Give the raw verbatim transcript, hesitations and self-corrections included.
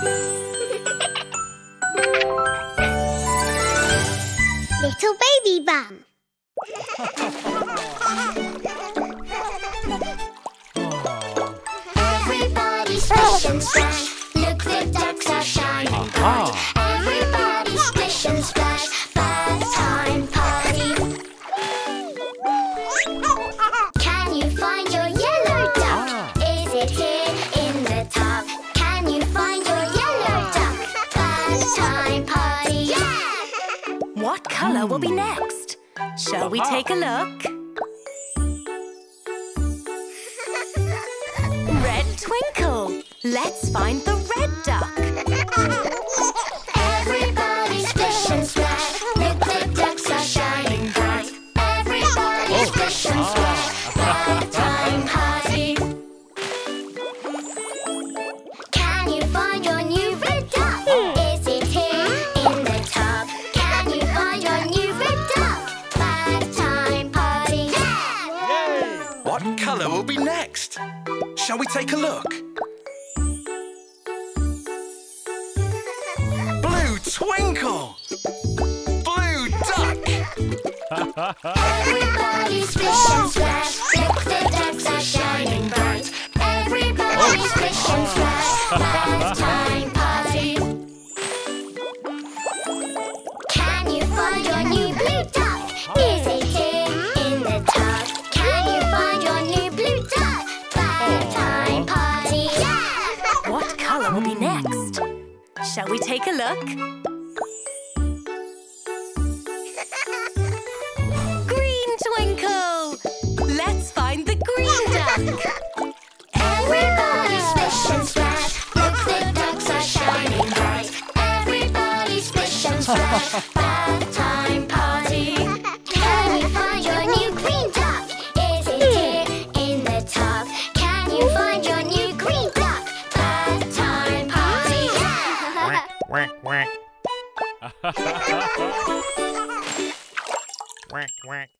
LittleBabyBum. Everybody splish and splash. Look, the ducks are shining bright. Everybody splish and splash. Bath time party. Can you find your yellow duck? Is it here in the tub? Can you find your yellow duck? Bath time party. What colour will be next? Shall we take a look? Red Twinkle. Let's find the red duck. Everybody splish and splash. Look, the ducks are shining bright. Everybody splish and splash. Bath time party. Can you find your new red duck? Is it here in the tub? Can you find your new red duck? Bath time party. What colour will be next? Shall we take a look? Blue Twinkle! Blue duck! Everybody splish and splash. Look, the ducks are shining bright. Everybody splish and splash. Bath time party. Can you find your new blue duck? Is it here in the tub? Can you find your new blue duck? Bath time party. What colour will be next? Shall we take a look? Green Twinkle! Let's find the green duck. Everybody splish and splash. Look, the ducks are shining bright. Everybody splish and splash. Bath time party. Can you find your new green duck? Is it here in the tub? Can you find your new green duck? Bath time party. Quack, quack. Quack, quack.